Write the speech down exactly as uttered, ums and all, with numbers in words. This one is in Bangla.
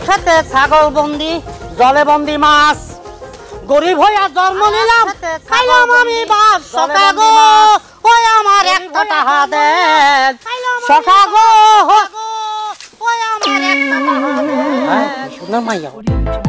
খেতে ছাগল বন্দি জলে বন্দি মাছ গরিব হইয়া জন্ম নিলাম খাইলাম আমি বাপ সকা গো ওই আমার একটা টাকা দেন সকা গো ওই আমার একটা টাকা দেন সুন্দর মাইয়া